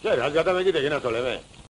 Che, già da me dite che ne so le me.